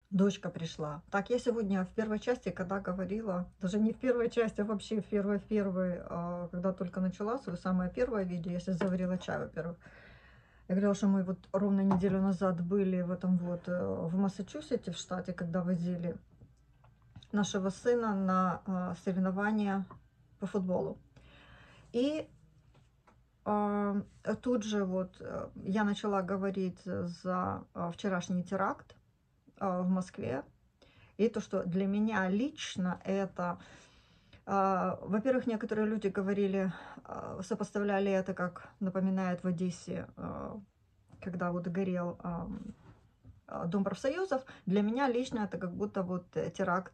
Дочка пришла. Так, я сегодня в первой части, когда говорила, даже не в первой части, а вообще в первой, когда только начала свое самое первое видео, я сейчас заварила чай, во-первых. Я говорила, что мы вот ровно неделю назад были в этом вот, в Массачусетсе, в штате, когда возили нашего сына на соревнования по футболу. И тут же вот я начала говорить за вчерашний теракт в Москве. И то, что для меня лично это, во-первых, некоторые люди говорили, сопоставляли это, как напоминает в Одессе, когда вот горел Дом профсоюзов. Для меня лично это как будто вот теракт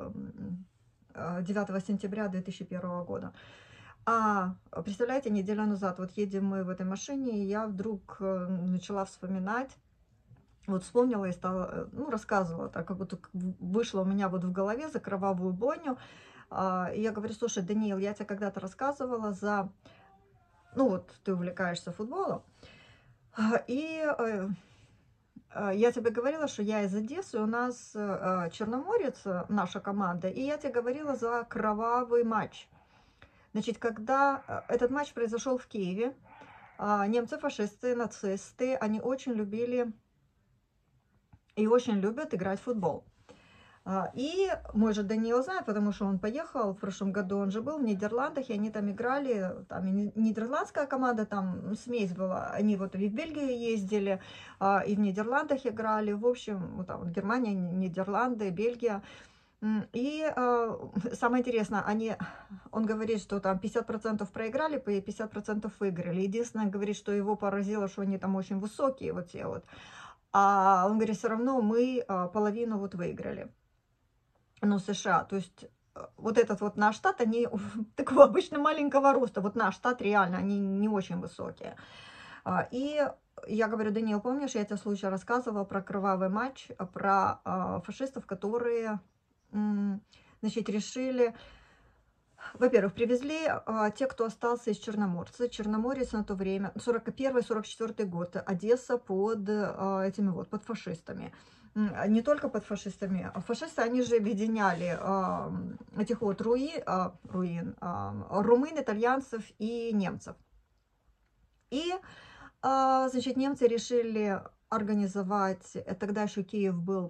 9 сентября 2001 года. А представляете, неделю назад вот едем мы в этой машине, и я вдруг начала вспоминать, вот вспомнила и стала, ну, рассказывала, так как будто вышло у меня вот в голове за кровавую бойню. И я говорю, слушай, Даниил, я тебе когда-то рассказывала за, ну вот ты увлекаешься футболом, я тебе говорила, что я из Одессы, у нас Черноморец, наша команда, и я тебе говорила за кровавый матч. Значит, когда этот матч произошел в Киеве, немцы, фашисты, нацисты, они очень любили и очень любят играть в футбол. И мой же Даниил знает, потому что он поехал в прошлом году, он же был в Нидерландах, и они там играли, там и нидерландская команда, там смесь была, они вот и в Бельгию ездили, и в Нидерландах играли, в общем, вот там Германия, Нидерланды, Бельгия. И самое интересное, он говорит, что там 50% проиграли, 50% выиграли. Единственное, говорит, что его поразило, что они там очень высокие, вот те вот. А он говорит, все равно мы половину вот выиграли. Ну, США. То есть вот этот вот наш штат, они такого обычно маленького роста. Вот наш штат реально, они не очень высокие. И я говорю, Даниил, помнишь, я тебе случай рассказывала про кровавый матч, про фашистов, которые, значит, решили... Во-первых, привезли те, кто остался из Черноморца. Черноморец на то время, 41-44 год, Одесса под этими вот, под фашистами. Не только под фашистами. Фашисты, они же объединяли этих вот румын, итальянцев и немцев. И, значит, немцы решили организовать, тогда еще Киев был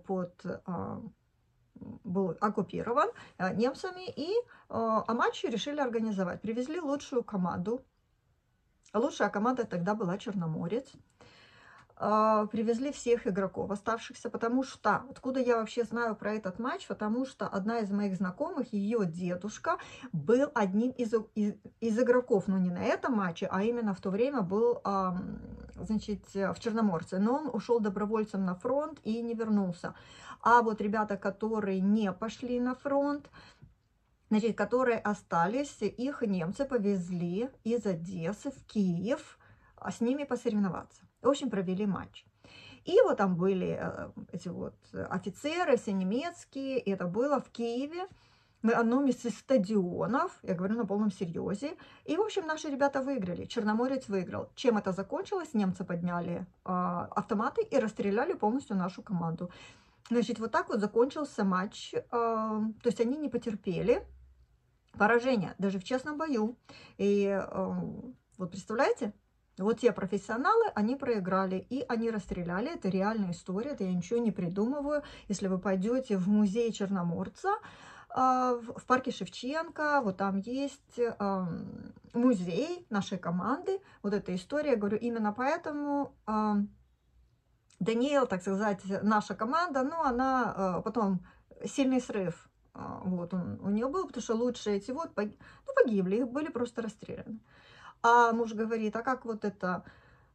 был оккупирован немцами, и матчи решили организовать. Привезли лучшую команду. Лучшая команда тогда была Черноморец. Привезли всех игроков оставшихся, потому что, откуда я вообще знаю про этот матч, потому что одна из моих знакомых, ее дедушка, был одним из игроков, но не на этом матче, а именно в то время был, значит, в Черноморце, но он ушел добровольцем на фронт и не вернулся. А вот ребята, которые не пошли на фронт, значит, которые остались, их немцы повезли из Одессы в Киев, с ними посоревноваться. В общем, провели матч. И вот там были эти вот офицеры, все немецкие, и это было в Киеве, на одном из стадионов, я говорю на полном серьезе. И, в общем, наши ребята выиграли, Черноморец выиграл. Чем это закончилось? Немцы подняли автоматы и расстреляли полностью нашу команду. Значит, вот так вот закончился матч, то есть они не потерпели поражения, даже в честном бою. И вот представляете? Вот те профессионалы, они проиграли, и они расстреляли. Это реальная история, это я ничего не придумываю. Если вы пойдете в музей Черноморца, в парке Шевченко, вот там есть музей нашей команды. Вот эта история, я говорю, именно поэтому Даниил, так сказать, наша команда, ну, она потом сильный срыв. Вот он у нее был, потому что лучшие эти вот погибли, их были просто расстреляны. А муж говорит, а как вот это,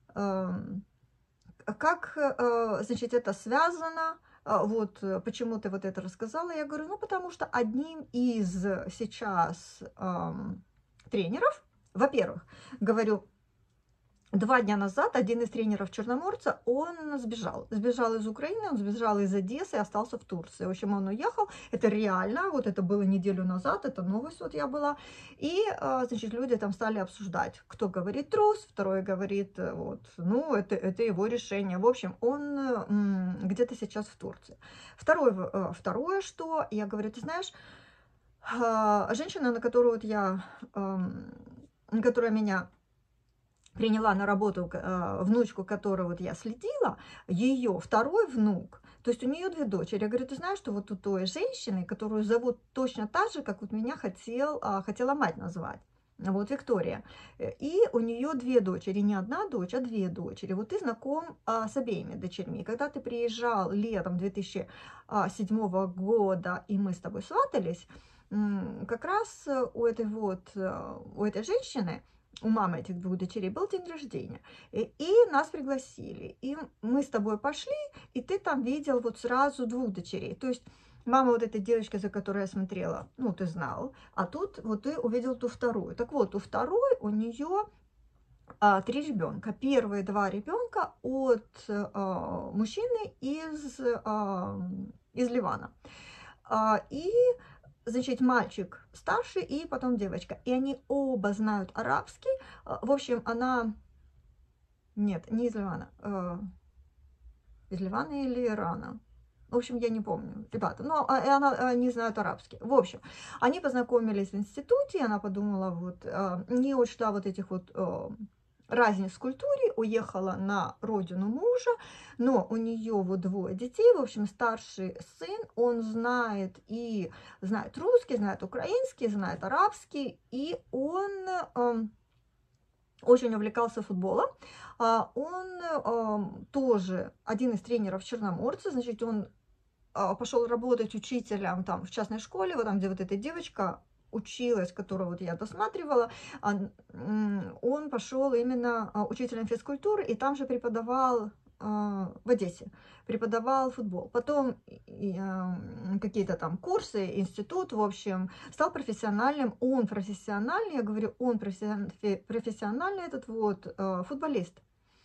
как, значит, это связано, вот почему ты вот это рассказала? Я говорю, ну, потому что одним из сейчас тренеров, во-первых, говорю, 2 дня назад один из тренеров Черноморца, он сбежал из Украины, он сбежал из Одессы и остался в Турции. В общем, он уехал, это реально, вот это было неделю назад, это новость вот я была. И, значит, люди там стали обсуждать, кто говорит трус, второй говорит, вот, ну, это его решение. В общем, он где-то сейчас в Турции. Второе, что я говорю, ты знаешь, женщина, на которую вот которая меня приняла на работу, внучку, которую вот я следила, ее второй внук, то есть у нее 2 дочери. Я говорю, ты знаешь, что вот у той женщины, которую зовут точно так же, как вот меня хотела мать назвать, вот Виктория, и у нее 2 дочери, не 1 дочь, а 2 дочери. Вот ты знаком с обеими дочерьми. Когда ты приезжал летом 2007 года, и мы с тобой сватались, как раз у этой женщины, у мамы этих 2 дочерей был день рождения, и нас пригласили, и мы с тобой пошли, и ты там видел вот сразу 2 дочерей, то есть мама вот этой девочки, за которой я смотрела, ну, ты знал, а тут вот ты увидел ту вторую. Так вот, у второй у нее 3 ребенка. Первые 2 ребенка от мужчины из Ливана. И значит, мальчик старший и потом девочка. И они оба знают арабский. В общем, она... Нет, не из Ливана. Из Ливана или Ирана. В общем, я не помню, ребята. Но она не знает арабский. В общем, они познакомились в институте. Она подумала, вот, не учла вот этих вот... разниц в культуре, уехала на родину мужа, но у нее вот 2 детей, в общем, старший сын, он знает русский, знает украинский, знает арабский, и он очень увлекался футболом. Он тоже один из тренеров Черноморца, значит, он пошел работать учителем там в частной школе, вот там, где вот эта девочка училась, которую вот я досматривала, он пошел именно учителем физкультуры, и там же преподавал в Одессе, преподавал футбол. Потом какие-то там курсы, институт, в общем, стал профессиональным. Он профессиональный, я говорю, он профессиональный этот вот футболист.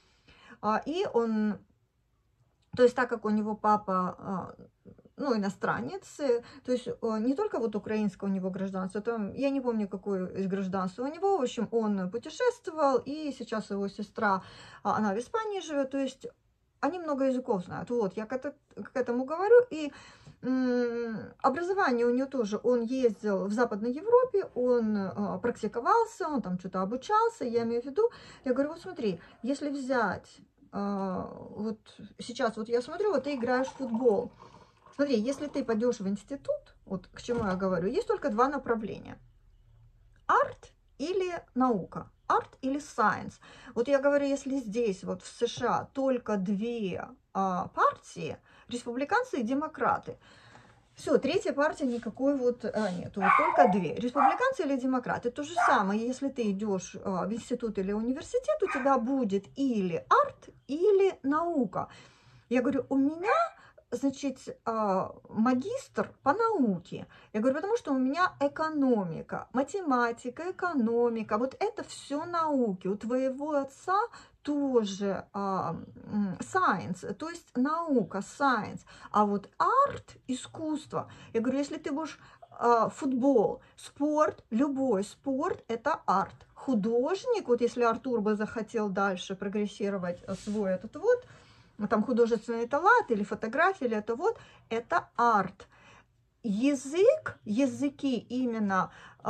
И он, то есть так как у него папа ну, иностранец, то есть не только вот украинское у него гражданство, там, я не помню, какое из гражданства у него, в общем, он путешествовал, и сейчас его сестра, она в Испании живет, то есть они много языков знают, вот, я к этому говорю, и образование у него тоже, он ездил в Западной Европе, он практиковался, он там что-то обучался, я имею в виду, я говорю, вот смотри, если взять, вот сейчас вот я смотрю, вот ты играешь в футбол. Смотри, если ты пойдешь в институт, вот к чему я говорю, есть только 2 направления. Арт или наука. Арт или science. Вот я говорю, если здесь, вот в США, только 2 партии, республиканцы и демократы. Все, 3-я партия никакой вот нет, вот только 2. Республиканцы или демократы. То же самое, если ты идешь в институт или университет, у тебя будет или арт, или наука. Я говорю, у меня... Значит, магистр по науке. Я говорю, потому что у меня экономика, математика, экономика. Вот это все науки. У твоего отца тоже science, то есть наука, science. А вот арт, искусство. Я говорю, если ты будешь футбол, спорт, любой спорт, это арт. Художник, вот если Артур бы захотел дальше прогрессировать свой этот вот, там художественный талант или фотография, или это арт. Языки именно,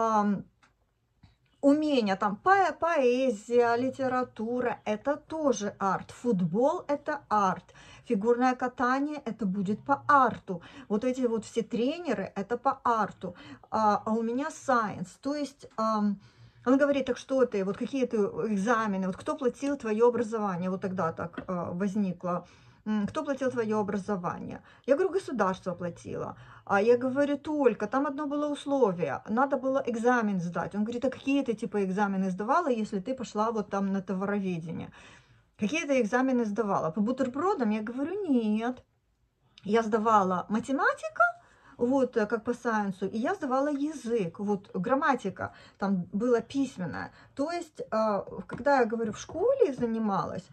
умения, там поэзия, литература, это тоже арт. Футбол это арт. Фигурное катание это будет по арту. Вот эти вот все тренеры это по арту. А у меня science, то есть... Он говорит, так что ты, вот какие ты экзамены, вот кто платил твое образование, вот тогда так возникло, кто платил твое образование? Я говорю, государство платило. А я говорю, только, там одно было условие, надо было экзамен сдать. Он говорит, а какие ты типа экзамены сдавала, если ты пошла вот там на товароведение? Какие ты экзамены сдавала? По бутербродам? Я говорю, нет. Я сдавала математика, вот, как по сайенсу, и я сдавала язык, вот, грамматика там была письменная. То есть, когда я говорю, в школе занималась,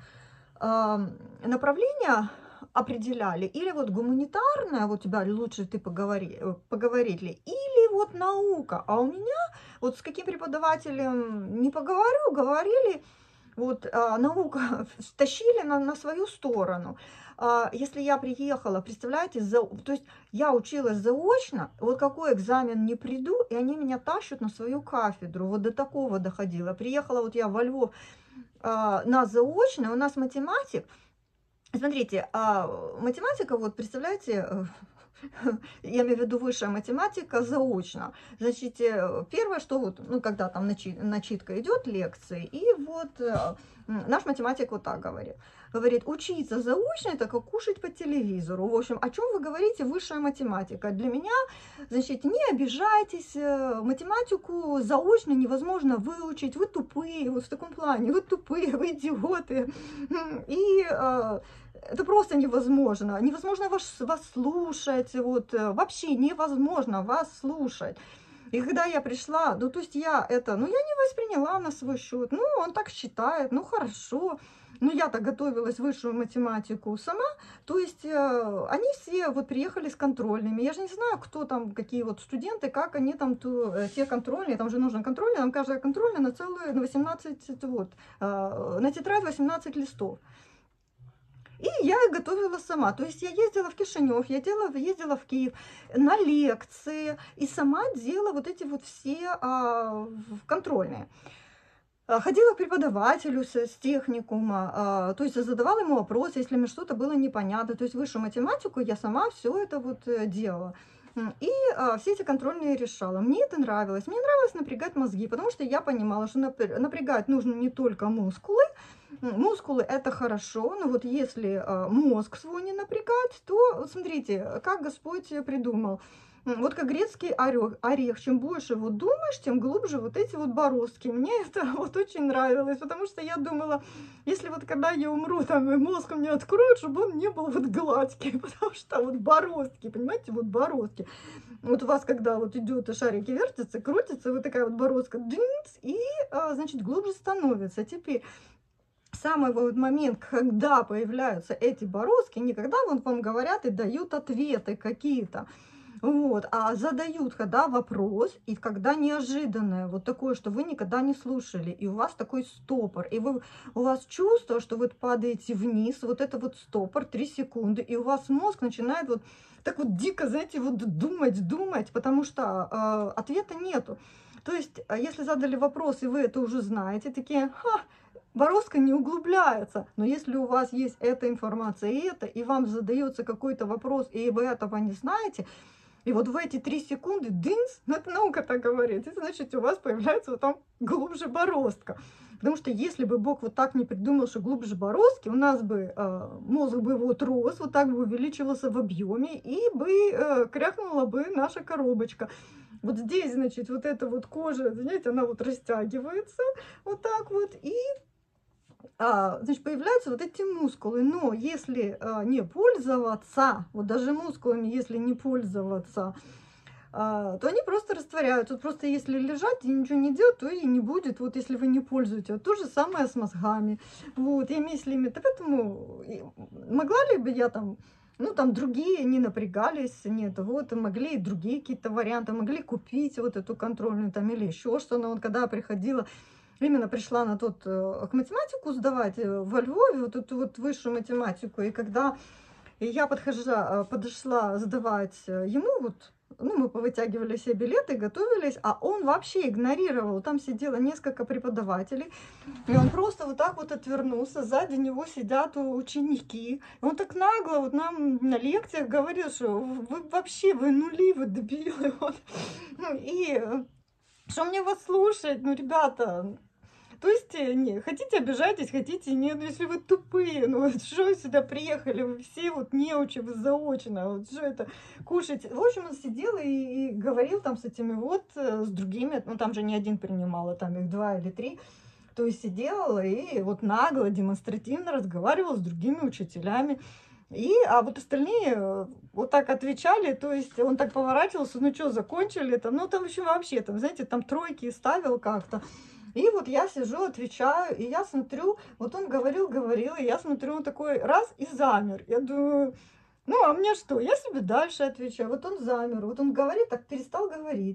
направление определяли, или вот гуманитарное, вот тебя лучше ты поговорить ли, или вот наука. А у меня вот с каким преподавателем не поговорю, говорили, вот наука тащили на свою сторону. Если я приехала, представляете, то есть я училась заочно, вот какой экзамен не приду, и они меня тащат на свою кафедру, вот до такого доходила. Приехала вот я во Львов на заочно, у нас математик, смотрите, математика, вот представляете, я имею в виду высшая математика заочно. Значит, первое, что вот, ну, когда там начитка идет лекции, и вот наш математик вот так говорит. Говорит, учиться заочно, это как кушать по телевизору. В общем, о чем вы говорите, высшая математика? Для меня, значит, не обижайтесь, математику заочно невозможно выучить, вы тупые, вот в таком плане, вы тупые, вы идиоты. И это просто невозможно. Невозможно вас слушать, вот, вообще невозможно вас слушать. И когда я пришла, ну, то есть я это, ну, я не восприняла на свой счет, ну, он так считает, ну, хорошо. Ну, я-то готовилась высшую математику сама, то есть они все вот приехали с контрольными. Я же не знаю, кто там, какие вот студенты, как они там, те контрольные, там же нужно контрольные, там каждая контрольная на целую, на 18, вот, на тетрадь 18 листов. И я их готовила сама. То есть я ездила в Кишинев, я ездила в Киев на лекции и сама делала вот эти вот все контрольные. Ходила к преподавателю с техникума, то есть задавала ему вопросы, если мне что-то было непонятно. То есть высшую математику я сама все это вот делала. И все эти контрольные решала. Мне это нравилось. Мне нравилось напрягать мозги, потому что я понимала, что напрягать нужно не только мускулы. Мускулы это хорошо, но вот если мозг свой не напрягать, то смотрите, как Господь придумал. Вот как грецкий орех, чем больше вот думаешь, тем глубже вот эти вот бороздки. Мне это вот очень нравилось, потому что я думала, если вот когда я умру, там и мозг мне откроют, чтобы он не был вот гладкий, потому что вот бороздки, понимаете, вот бороздки. Вот у вас, когда вот идет шарики вертятся, крутятся, вот такая вот бороздка, дынц, и, значит, глубже становится. Теперь самый вот момент, когда появляются эти бороздки, не когда вот вам говорят и дают ответы какие-то, вот, а задают, когда вопрос, и когда неожиданное, вот такое, что вы никогда не слушали, и у вас такой стопор, и у вас чувство, что вы падаете вниз, вот это вот стопор, 3 секунды, и у вас мозг начинает вот так вот дико, знаете, вот думать, потому что ответа нету. То есть, если задали вопрос, и вы это уже знаете, такие, бороздка не углубляется. Но если у вас есть эта информация и вам задается какой-то вопрос, и вы этого не знаете, и вот в эти 3 секунды, дынс, ну это наука так говорит, это значит, у вас появляется вот там глубже бороздка. Потому что если бы Бог вот так не придумал, что глубже бороздки, у нас бы мозг бы вот рос, вот так бы увеличивался в объеме, и бы крякнула бы наша коробочка. Вот здесь, значит, вот эта вот кожа, знаете, она вот растягивается вот так вот, и значит, появляются вот эти мускулы. Но если не пользоваться, вот даже мускулами, если не пользоваться, то они просто растворяются. Вот просто если лежать и ничего не делать, то и не будет. Вот если вы не пользуетесь. Вот то же самое с мозгами. Вот, и мыслями. Так поэтому могла ли бы я там, ну, там другие не напрягались, нет, вот, могли и другие какие-то варианты, могли купить вот эту контрольную там или еще что-то. Но вот когда приходила, именно пришла на тот, к математику сдавать во Львове, вот эту вот высшую математику, и когда я подошла сдавать ему, вот, ну, мы повытягивали все билеты, готовились, а он вообще игнорировал, там сидело несколько преподавателей, и он просто вот так вот отвернулся, сзади него сидят ученики, и он так нагло вот нам на лекциях говорил, что вы вообще, вы нули, вы дебилы, вот, ну, и что мне вас слушать, ну, ребята. То есть, не, хотите обижайтесь, хотите нет, но если вы тупые, ну вот что вы сюда приехали, вы все вот неучи, вы заочно, вот что это кушать. В общем, он сидел и говорил там с этими вот, с другими, ну там же не один принимал, а там их 2 или 3. То есть сидел и вот нагло, демонстративно разговаривал с другими учителями. А вот остальные вот так отвечали, то есть он так поворачивался, ну что, закончили там, ну там еще вообще, там, знаете, там тройки ставил как-то. И вот я сижу, отвечаю, и я смотрю, вот он говорил, и я смотрю, он такой раз и замер. Я думаю, ну а мне что, я себе дальше отвечаю. Вот он замер, вот он говорит, так перестал говорить.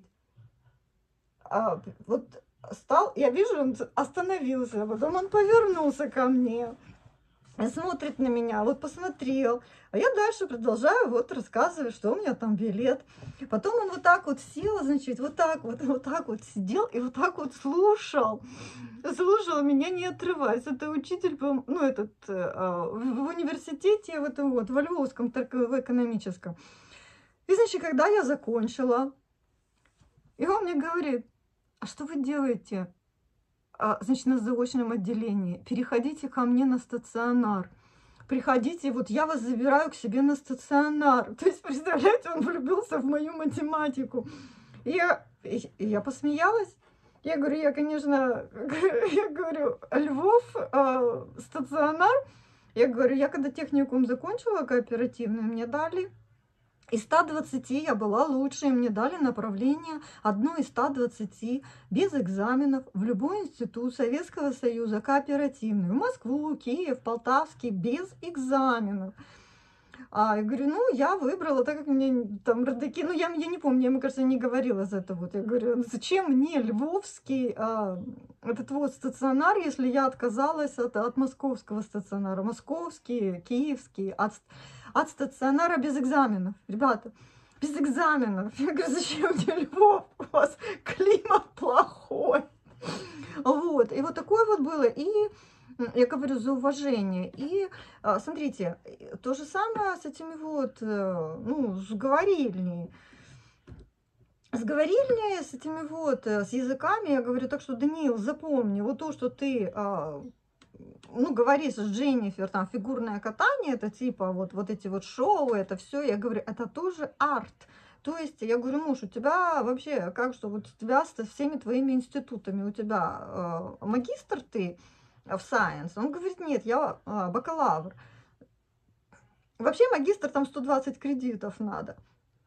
Вот стал, я вижу, он остановился, потом он повернулся ко мне. Смотрит на меня, вот посмотрел, а я дальше продолжаю вот рассказывать, что у меня там билет. Потом он вот так вот сел, значит, вот так вот сидел и вот так вот слушал меня не отрываясь. Это учитель, ну, этот, в университете, в этом вот, во Львовском, в экономическом. И, значит, когда я закончила, и он мне говорит, а что вы делаете, значит, на заочном отделении? Переходите ко мне на стационар. Приходите, вот я вас забираю к себе на стационар. То есть, представляете, он влюбился в мою математику. И я посмеялась. Я говорю, я, конечно, я говорю, Львов, стационар. Я говорю, я когда техникум закончила кооперативный, мне дали из 120 я была лучшей, мне дали направление одно из 120 без экзаменов в любой институт Советского Союза кооперативный, в Москву, Киев, Полтавский, без экзаменов. Я говорю, ну, я выбрала, так как мне там родаки, ну, я не помню, я ему, кажется, не говорила за это вот. Я говорю, зачем мне львовский, этот вот стационар, если я отказалась от московского стационара. Московский, киевский, от стационара без экзаменов. Ребята, без экзаменов. Я говорю, зачем мне Львов? У вас климат плохой. Вот, и вот такое вот было. И я говорю, за уважение. И смотрите, то же самое с этими вот, ну, с говорильней. С говорильней, с этими вот, с языками, я говорю, так что, Даниил, запомни, вот то, что ты, ну, говоришь с Дженнифер, там, фигурное катание, это типа вот эти вот шоу, это все, я говорю, это тоже арт. То есть, я говорю, муж, у тебя вообще, как что, вот у тебя со всеми твоими институтами, у тебя магистр ты в science? Он говорит, нет, я бакалавр. Вообще магистр там 120 кредитов надо.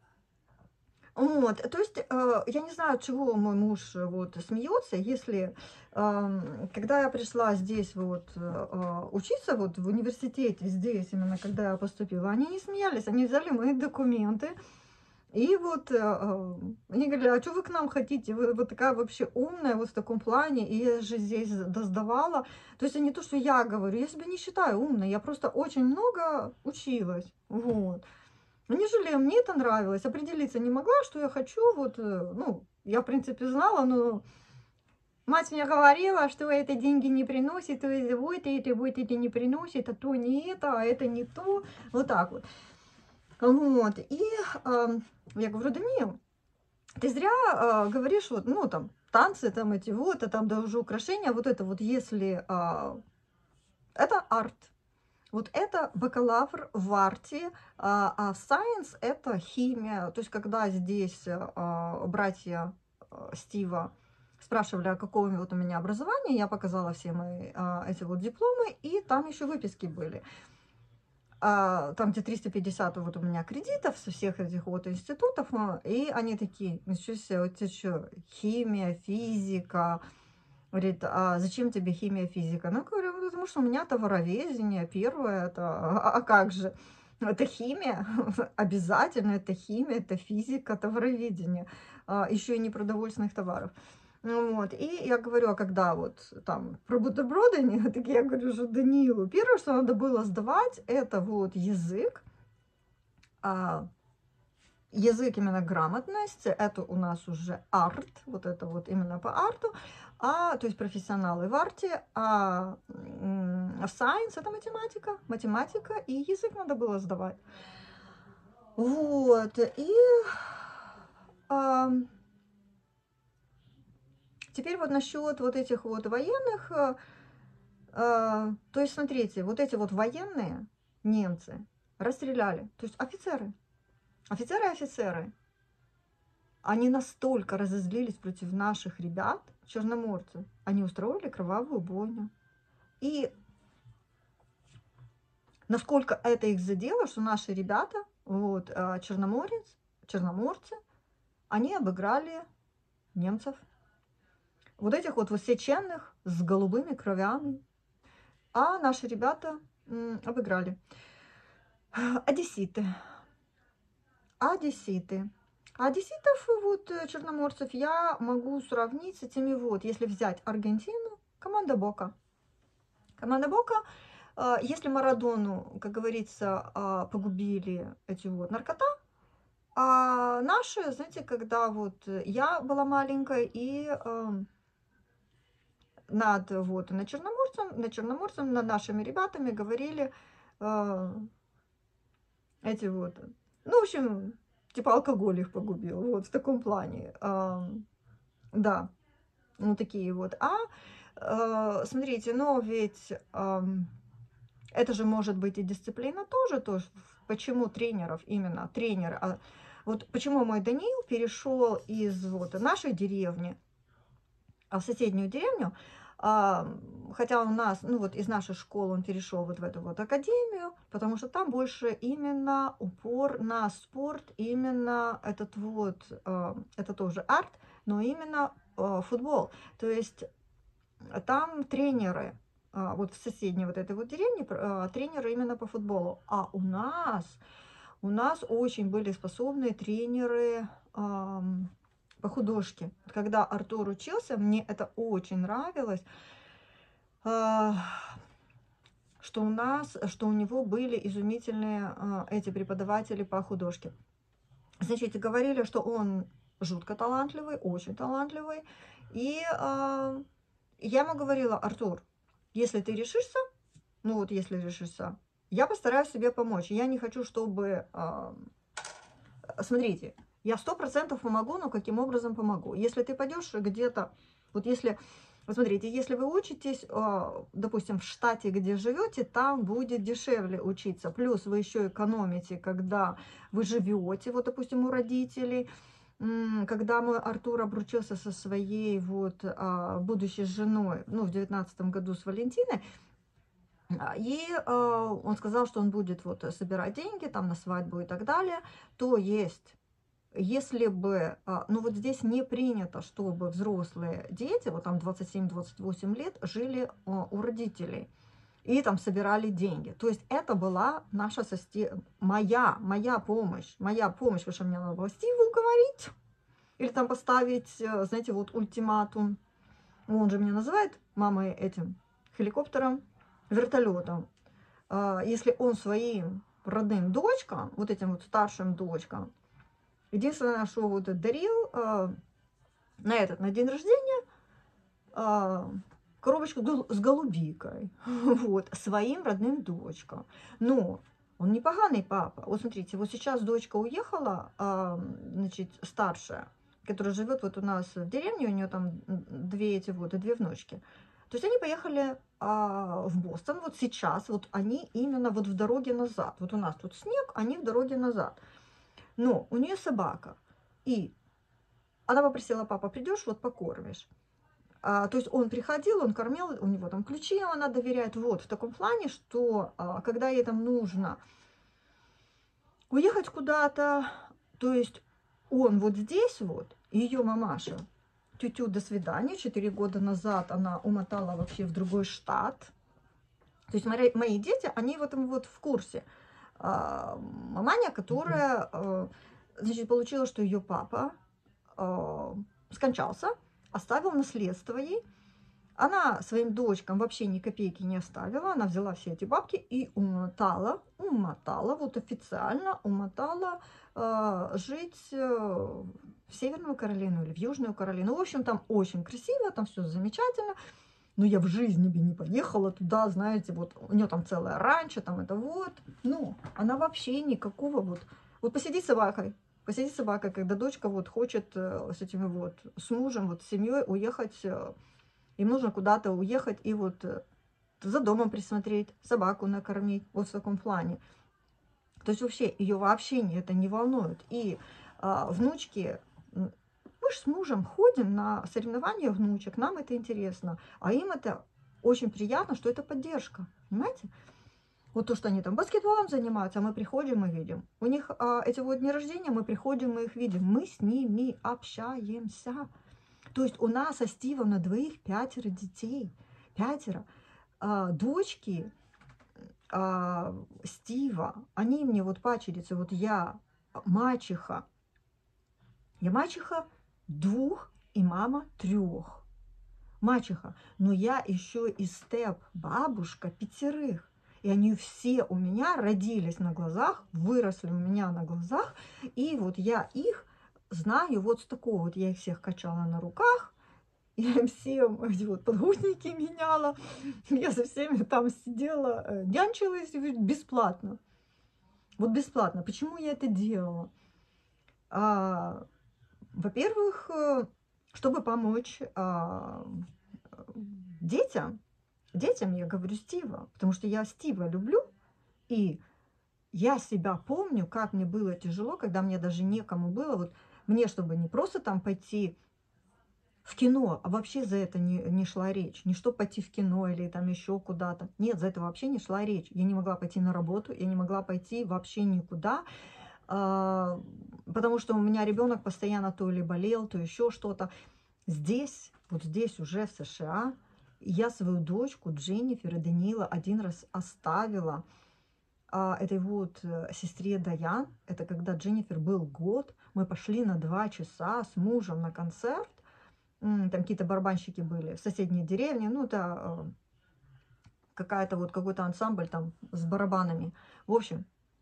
Вот, то есть, я не знаю, от чего мой муж вот смеется, если, когда я пришла здесь вот учиться вот в университете, здесь именно, когда я поступила, они не смеялись, они взяли мои документы, и вот они говорили, а что вы к нам хотите, вы вот такая вообще умная вот в таком плане, и я же здесь доздавала, то есть не то, что я говорю, я себя не считаю умной, я просто очень много училась, вот. Ну, не жалею, мне это нравилось. Определиться не могла, что я хочу. Вот, ну, я, в принципе, знала, но мать мне говорила, что это деньги не приносит, то есть вот это не приносит, а то не это, а это не то. Вот так вот. Вот. И я говорю, Даниил, ты зря говоришь, вот, ну, там, танцы, там, эти вот, а там даже украшения, вот это вот, если это арт. Вот это бакалавр в арте, а science это химия. То есть, когда здесь братья Стива спрашивали, а какое вот у меня образование, я показала все мои эти вот дипломы, и там еще выписки были. Там, где 350 вот у меня кредитов со всех этих вот институтов, и они такие, ничего себе, вот тебе что, химия, физика. Говорит, а зачем тебе химия, физика? Ну, говорю, ну, потому что у меня товароведение первое, это, как же? Это химия, обязательно это химия, это физика, товароведение, еще и непродовольственных товаров. Ну, вот, и я говорю, а когда вот там про бутерброды, так я говорю, что Данилу, первое, что надо было сдавать, это вот язык, язык именно грамотность, это у нас уже арт, вот это вот именно по арту, то есть профессионалы в арте, science это математика и язык надо было сдавать. Вот, и теперь вот насчет вот этих вот военных, то есть смотрите, вот эти вот военные немцы расстреляли, то есть офицеры, офицеры, они настолько разозлились против наших ребят, черноморцев, они устроили кровавую бойню. И насколько это их задело, что наши ребята, вот, черноморцы, они обыграли немцев. Вот этих вот высоченных с голубыми кровями. А наши ребята обыграли. Одесситы. Одесситы. Одесситов, вот, черноморцев, я могу сравнить с этими вот, если взять Аргентину, команда Бока. Команда Бока, если Марадону, как говорится, погубили эти вот наркота, а наши, знаете, когда вот я была маленькая и над вот над Черноморцем, над нашими ребятами говорили эти вот, ну, в общем, типа алкоголь их погубил, вот в таком плане, да, ну такие вот. Смотрите, но ведь это же может быть и дисциплина тоже, то есть почему тренеров именно тренер, вот почему мой Даниил перешел из вот нашей деревни в соседнюю деревню, хотя у нас, ну вот из нашей школы он перешел вот в эту вот академию, потому что там больше именно упор на спорт, именно этот вот, это тоже арт, но именно футбол. То есть там тренеры, вот в соседней вот этой вот деревне, тренеры именно по футболу. А у нас очень были способные тренеры по художке. Когда Артур учился, мне это очень нравилось, что у него были изумительные эти преподаватели по художке. Значит, говорили, что он жутко талантливый, очень талантливый. И я ему говорила: Артур, если ты решишься, ну вот если решишься, я постараюсь себе помочь. Я не хочу, чтобы... Смотрите, я 100% помогу, но каким образом помогу? Если ты пойдешь где-то, вот если, вот смотрите, если вы учитесь, допустим, в штате, где живете, там будет дешевле учиться. Плюс вы еще экономите, когда вы живете, вот, допустим, у родителей. Когда мой Артур обручился со своей вот будущей женой, ну, в 19 году с Валентиной, и он сказал, что он будет вот собирать деньги там на свадьбу и так далее. То есть, если бы, ну вот здесь не принято, чтобы взрослые дети, вот там 27-28 лет, жили у родителей и там собирали деньги. То есть это была наша моя помощь, потому что мне надо было Стиву уговорить или там поставить, знаете, вот ультиматум. Он же меня называет мамой этим хеликоптером, вертолетом. Если он своим родным дочкам, вот этим вот старшим дочкам, единственное, что вот дарил на день рождения коробочку с голубикой, вот, своим родным дочкам. Но он не поганый папа. Вот смотрите, вот сейчас дочка уехала, значит, старшая, которая живет вот у нас в деревне, у нее там две внучки. То есть они поехали в Бостон вот сейчас, вот они именно вот в дороге назад. Вот у нас тут снег, они в дороге назад. Но у нее собака. И она попросила: папа, придешь, вот покормишь. То есть он приходил, он кормил, у него там ключи, она доверяет. Вот в таком плане, что когда ей там нужно уехать куда-то, то есть он вот здесь вот, ее мамаша, тю-тю, до свидания. 4 года назад она умотала вообще в другой штат. То есть мои дети, они в этом вот в курсе. Маманя, которая, значит, получила, что ее папа скончался, оставил наследство ей. Она своим дочкам вообще ни копейки не оставила. Она взяла все эти бабки и умотала, вот официально умотала жить в Северную Каролину или в Южную Каролину. В общем, там очень красиво, там все замечательно. Но я в жизни бы не поехала туда, знаете, вот у нее там целая ранчо, там это вот. Ну, она вообще никакого вот... Вот посиди с собакой, когда дочка вот хочет с этими вот, с мужем, вот с семьей уехать, им нужно куда-то уехать и вот за домом присмотреть, собаку накормить, вот в таком плане. То есть вообще ее вообще это не волнует. И внучки... Мы же с мужем ходим на соревнования внучек, нам это интересно, а им это очень приятно, что это поддержка, понимаете? Вот то, что они там баскетболом занимаются, а мы приходим и видим. У них эти вот дни рождения, мы приходим и их видим. Мы с ними общаемся. То есть у нас со Стивом на двоих 5 детей. 5. Дочки Стива, они мне вот пачерицы, вот я мачеха. Я мачеха 2 и мама 3. Мачеха. Но я еще и степ, бабушка 5. И они все у меня родились на глазах, выросли у меня на глазах. И вот я их знаю вот с такого. Вот я их всех качала на руках. Я им всем эти вот подгузники меняла. Я со всеми там сидела, нянчилась бесплатно. Вот бесплатно. Почему я это делала? Во-первых, чтобы помочь детям. Детям я говорю Стива, потому что я Стива люблю. И я себя помню, как мне было тяжело, когда мне даже некому было. Вот мне, чтобы не просто там пойти в кино, а вообще за это не шла речь. Не чтобы пойти в кино или там еще куда-то. Нет, за это вообще не шла речь. Я не могла пойти на работу, я не могла пойти вообще никуда, потому что у меня ребенок постоянно то ли болел, то еще что-то. Здесь, вот здесь уже в США, я свою дочку Дженнифер и Данила один раз оставила этой вот сестре Даян. Это когда Дженнифер был год. Мы пошли на 2 часа с мужем на концерт. Там какие-то барабанщики были в соседней деревне. Ну, это какая-то вот какой-то ансамбль там с барабанами. В общем,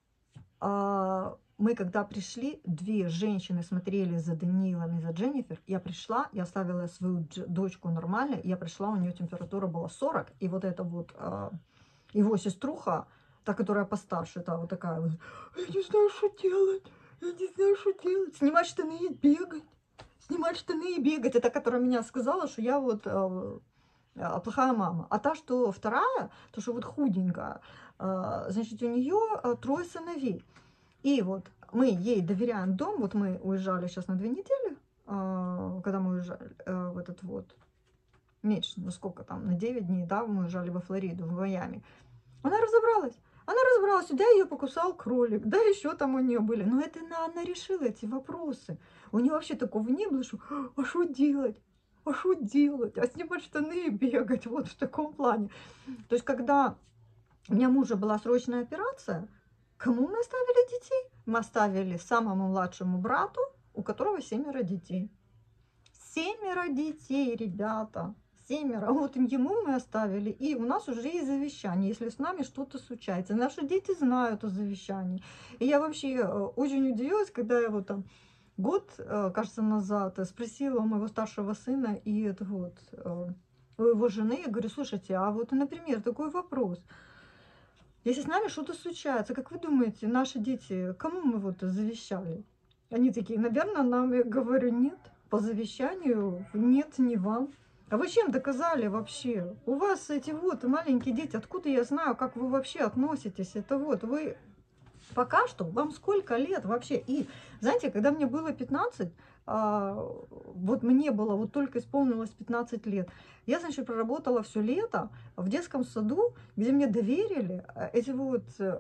мы когда пришли, 2 женщины смотрели за Данилом и за Дженнифер. Я пришла, я оставила свою дочку нормально. Я пришла, у нее температура была 40. И вот эта вот его сеструха, та, которая постарше, та вот такая вот: я не знаю, что делать, я не знаю, что делать. Снимать штаны и бегать. Снимать штаны и бегать. Это которая меня сказала, что я вот плохая мама. А та, что вторая, то, что вот худенькая, значит, у нее 3 сыновей. И вот мы ей доверяем дом. Вот мы уезжали сейчас на 2 недели, когда мы уезжали в этот вот, меньше, ну сколько там, на 9 дней, да, мы уезжали во Флориду, в Майами. Она разобралась. Она разобралась, да, ее покусал кролик, да, еще там у нее были. Но это она решила эти вопросы. У нее вообще такого не было, что а что делать? А что делать? А снимать штаны и бегать, вот в таком плане. То есть, когда у меня мужа была срочная операция, кому мы оставили детей? Мы оставили самому младшему брату, у которого 7 детей. 7 детей, ребята. 7. Вот ему мы оставили. И у нас уже есть завещание, если с нами что-то случается. Наши дети знают о завещании. И я вообще очень удивилась, когда я вот там год, кажется, назад спросила у моего старшего сына и это вот у его жены. Я говорю: слушайте, а вот, например, такой вопрос. Если с нами что-то случается, как вы думаете, наши дети, кому мы вот завещали? Они такие: наверное, нам. Я говорю: нет, по завещанию нет, не вам. А вы чем доказали вообще? У вас эти вот маленькие дети, откуда я знаю, как вы вообще относитесь? Это вот вы пока что, вам сколько лет вообще? И знаете, когда мне было 15, вот мне было вот только исполнилось 15 лет, я, значит, проработала все лето в детском саду, где мне доверили эти вот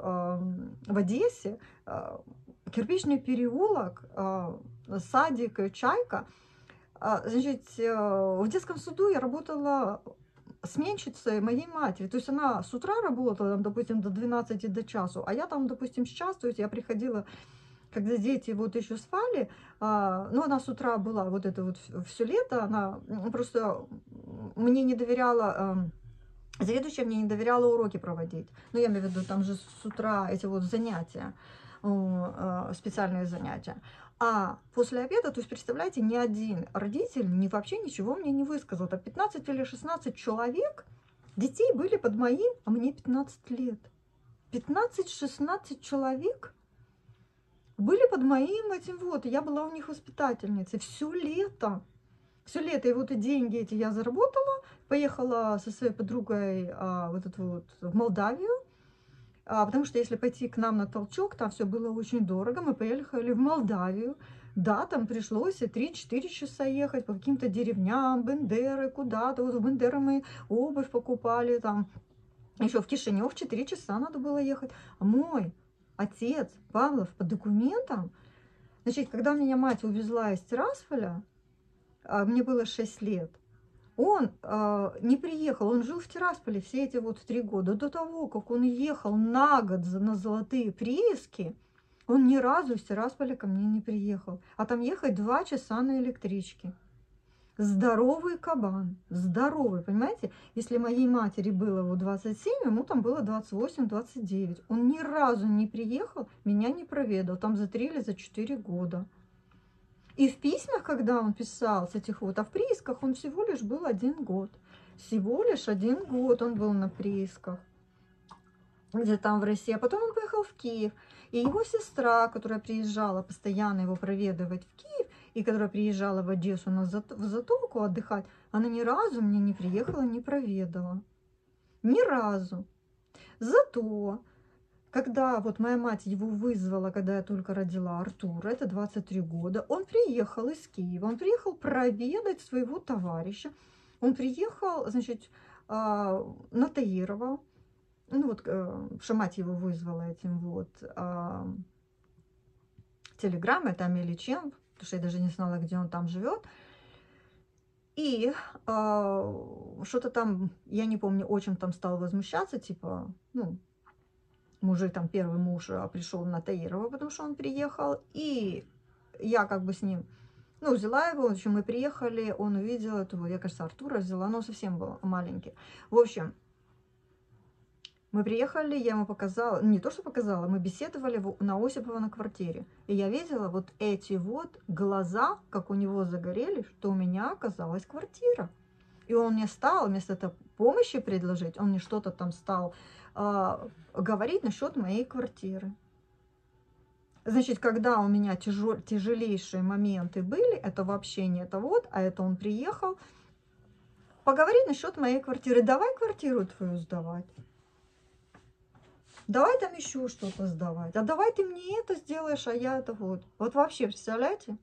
в Одессе кирпичный переулок, садик Чайка. Значит, в детском саду я работала сменщицей моей матери. То есть она с утра работала, там, допустим, до 12 до часу, а я там, допустим, с часу, то есть я приходила, когда дети вот еще спали, но она с утра была вот это вот все лето, она просто мне не доверяла, заведующая мне не доверяла уроки проводить. Ну, я имею в виду, там же с утра эти вот занятия, специальные занятия. А после обеда, то есть, представляете, ни один родитель вообще ничего мне не высказал. Так 15 или 16 человек, детей были под моим, а мне 15 лет. 15-16 человек были под моим этим вот. И я была у них воспитательницей все лето. Все лето. И вот и деньги эти я заработала. Поехала со своей подругой вот это вот, в Молдавию. Потому что если пойти к нам на толчок, там все было очень дорого. Мы поехали в Молдавию. Да, там пришлось 3-4 часа ехать по каким-то деревням, Бендеры, куда-то. Вот в Бендеры мы обувь покупали, там Еще в Кишинев 4 часа надо было ехать. А мой отец Павлов по документам, значит, когда меня мать увезла из Тирасполя, мне было 6 лет, он не приехал, он жил в Тирасполе все эти вот 3 года. До того, как он ехал на год на золотые прииски, он ни разу из Тирасполя ко мне не приехал. А там ехать 2 часа на электричке. Здоровый кабан, здоровый, понимаете? Если моей матери было вот 27, ему там было 28-29. Он ни разу не приехал, меня не проведал, там за 3 или за 4 года. И в письмах, когда он писал с этих вот, а в приисках он всего лишь был 1 год. Всего лишь 1 год он был на приисках, где там в России. А потом он поехал в Киев. И его сестра, которая приезжала постоянно его проведывать в Киев, и которая приезжала в Одессу в Затоку отдыхать, она ни разу мне не приехала, не проведала. Ни разу. Зато, когда вот моя мать его вызвала, когда я только родила Артура, это 23 года, он приехал из Киева, он приехал проведать своего товарища. Он приехал, значит, на Таирова, ну вот, что мать его вызвала этим вот телеграммой там или чем, потому что я даже не знала, где он там живет. И что-то там, я не помню, отчим там стал возмущаться, типа, ну, мужик там, первый муж пришел на Таирова, потому что он приехал. И я как бы с ним, ну, взяла его, в общем, мы приехали, он увидел этого, я, кажется, Артура взяла, но совсем был маленький. В общем, мы приехали, я ему показала, не то, что показала, мы беседовали на Осипова на квартире. И я видела вот эти вот глаза, как у него загорели, что у меня оказалась квартира. И он мне стал, вместо этого помощи предложить, он мне что-то там стал говорить насчет моей квартиры. Значит, когда у меня тяжелейшие моменты были, это вообще не это вот, а это он приехал поговорить насчет моей квартиры. Давай квартиру твою сдавать. Давай там еще что-то сдавать. А давай ты мне это сделаешь, а я это вот. Вот вообще, представляете?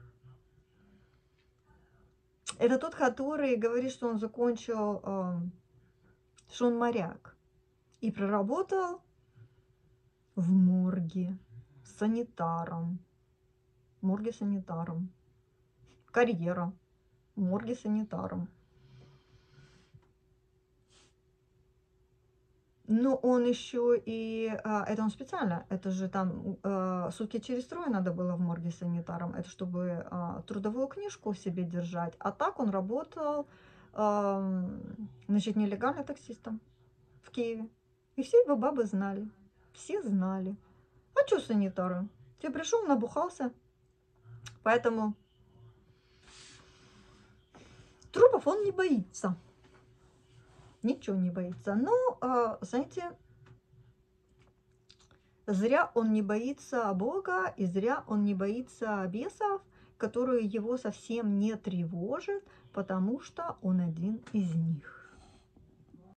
Это тот, который говорит, что он закончил, что он моряк. И проработал в морге санитаром. В морге санитаром. Карьера. В морге санитаром. Но он еще и, это он специально, это же там сутки через 3 надо было в морге санитаром, это чтобы трудовую книжку в себе держать. А так он работал, значит, нелегально таксистом в Киеве. И все его бабы знали, все знали. А что санитары? Ты пришел, набухался, поэтому трупов он не боится. Ничего не боится. Но, знаете, зря он не боится Бога, и зря он не боится бесов, которые его совсем не тревожат, потому что он один из них.